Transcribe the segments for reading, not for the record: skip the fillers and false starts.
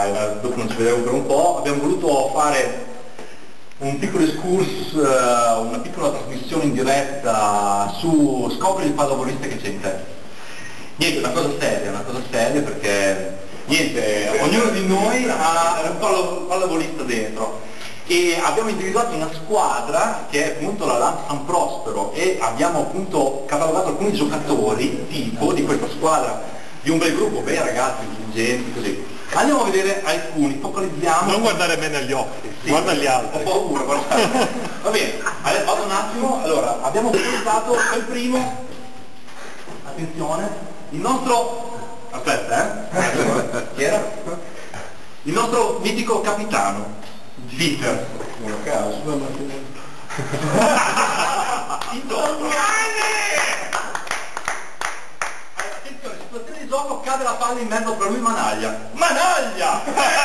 dopo non ci vedremo per un po', abbiamo voluto fare un piccolo excursus, una piccola trasmissione in diretta su scopri il pallavolista che c'è in te. Niente, una cosa seria perché niente, ognuno di noi ha un pallavolista dentro e abbiamo individuato una squadra che è appunto la Lance San Prospero e abbiamo appunto catalogato alcuni giocatori tipo di questa squadra, di un bel gruppo, bei ragazzi, intelligenti, così. Andiamo a vedere alcuni, focalizziamo. Non guardare bene agli occhi, sì, guarda gli altri. Ho paura, guardate. Va bene, vado un attimo. Allora, abbiamo focalizzato il primo. Attenzione, il nostro. Aspetta, chi era? Il nostro mitico capitano, Peter. Buon caso. Attenzione, situazione di gioco, cade la palla in mezzo per lui, Managlia. Managlia!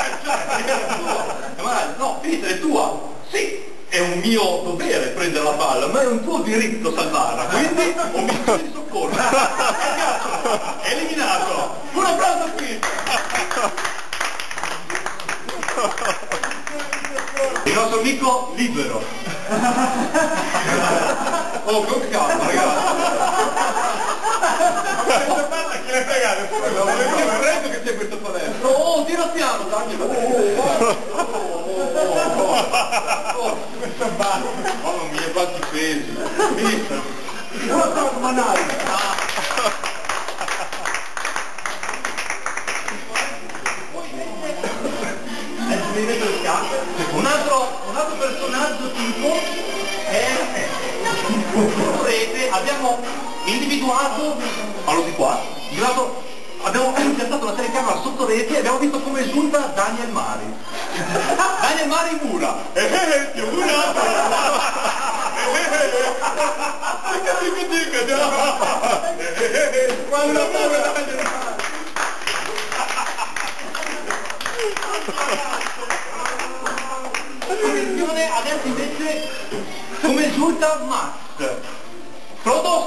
No, Peter, è tua. Sì, è un mio dovere prendere la palla, ma è un tuo diritto salvarla, quindi ho missione di soccorso. Eliminato. Un applauso a Peter. Il nostro amico libero. Oh, con calma, ragazzi. Chi le fregate? Credo che c'è questo palestro. Oh, tira piano, Daniel. Mamma mia, quanti pesi. Mister. Un altro personaggio tipo è rete, abbiamo individuato, fallo di qua, abbiamo piazzato la telecamera sotto rete e abbiamo visto come esulta Daniel Mari. Daniel Mari Mura. Ti ho murato! Quando muore Daniel Mari! Attenzione, adesso invece come esulta Max. Frodo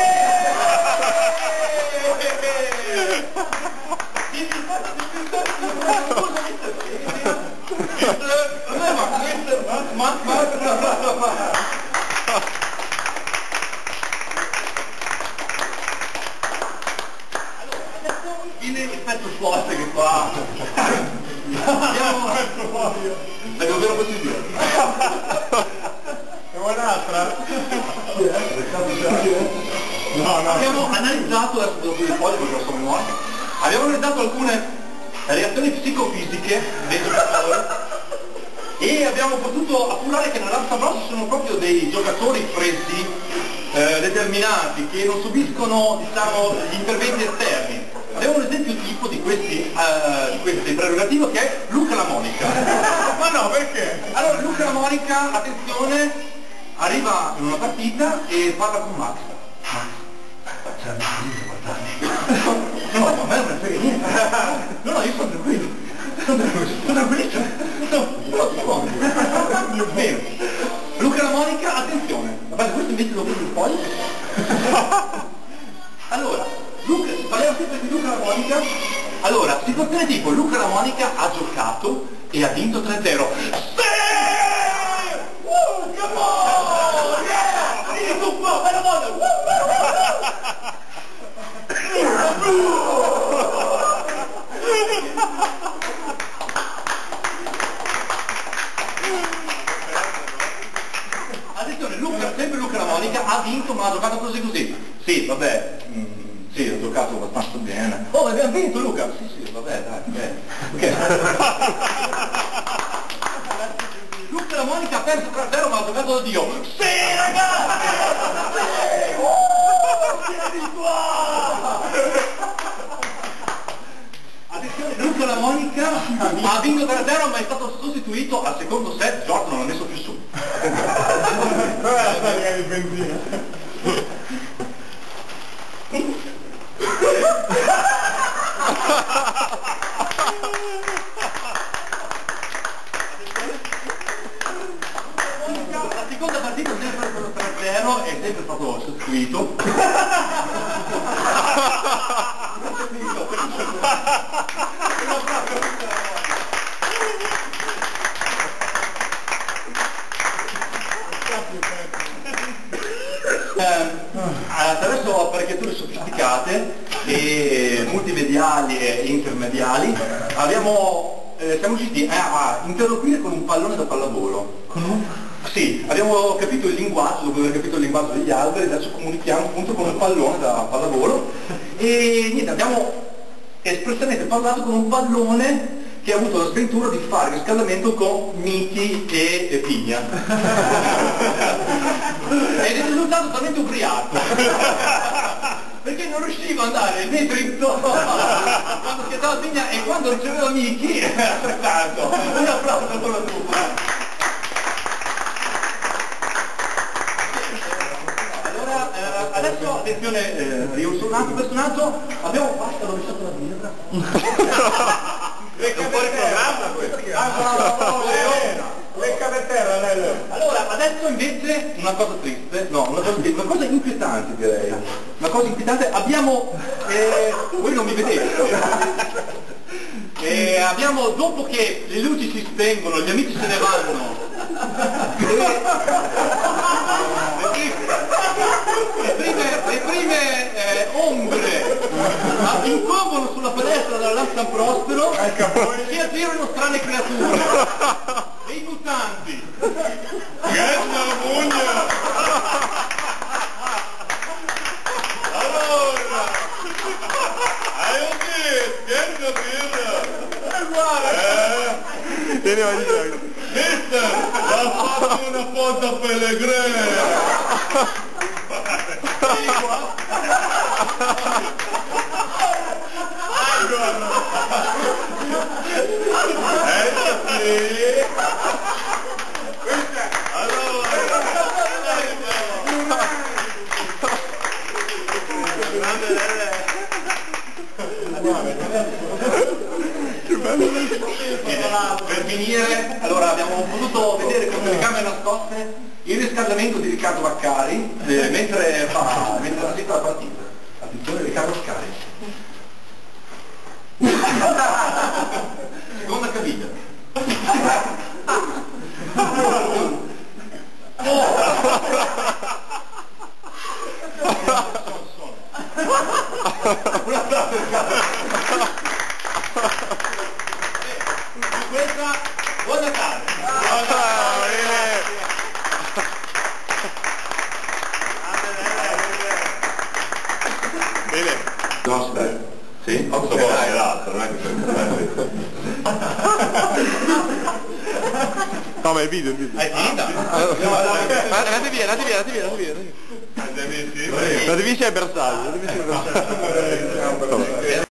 in effetto forte che qua è davvero così dire. È un'altra? No. Abbiamo analizzato, adesso devo dire il foglio perché lo sono nuovo, abbiamo analizzato alcune reazioni psicofisiche dei giocatori e abbiamo potuto appurare che nella Lance Bros sono proprio dei giocatori freddi, determinati, che non subiscono, diciamo, gli interventi esterni. Abbiamo un esempio tipo di queste prerogative che è Luca La Monica. Ma no, perché? Allora, Luca La Monica, attenzione, arriva in una partita e parla con Max. Max, no, ma a me non me ne frega niente. No, io sono tranquillo. Sono tranquillissimo. Bene. Luca La Monica, attenzione. Guarda, questo invece lo vedo poi. Allora, parliamo sempre di Luca La Monica. Allora, situazione tipo, Luca La Monica ha giocato e ha vinto 3-0. Sì! Come on! Yeah! Vieni tu qua, bella moda! Attenzione, sempre Luca La Monica ha vinto ma ha giocato così. Sì, vabbè, sì, ho giocato abbastanza bene. Oh, abbiamo vinto Luca! Sì, vabbè, dai, ok. Luca La Monica ha perso 3-0 ma ha giocato da Dio. Sì, ragazzi! Sì! Vieni qua! Attenzione, Luca La Monica ha vinto 3-0 ma è stato sostituito al secondo set, Giorgio non l'ha messo più su. Dov'è la carica di benzina? La seconda partita è sempre quello 3-0 è sempre stato sostituito. multimediali e intermediali, siamo riusciti a interloquire con un pallone da pallavolo. Sì, abbiamo capito il linguaggio, dopo aver capito il linguaggio degli alberi, adesso comunichiamo appunto con un pallone da pallavolo e niente, abbiamo espressamente parlato con un pallone che ha avuto la sventura di fare riscaldamento con miti e pigna. Ed è risultato talmente ubriaco perché non riusciva ad andare né dritto quando schiattava la pigna e quando riceveva Miki altrettanto. Un applauso per la tua. Adesso attenzione, io sono un altro personaggio, abbiamo basta rovesciato la birra. Lecca per terra questo. Lecca per terra, Lele. Allora, adesso invece una cosa triste, no, una cosa inquietante direi. Una cosa inquietante, abbiamo, voi non mi vedete. Abbiamo, dopo che le luci si spengono, gli amici se ne vanno. Le prime ombre incombono sulla palestra della Lamp San Prospero, si attirano strane creature e i mutanti. Grande mugna! Allora! Hai un grande birra! Guarda! Mister! Ha fatto una foto pellegrina! Per finire, allora abbiamo potuto vedere con le camere nascoste il riscaldamento di Riccardo Vaccari mentre la senta la partita. Attenzione, Riccardo Vaccari. Seconda caviglia. Questa, buon Natale! Bene. No, aspetta. Sì? Posso volare l'altro, non è che No, ma è il video, il video. È finita? Andate via. Andate via, sei bersaglio.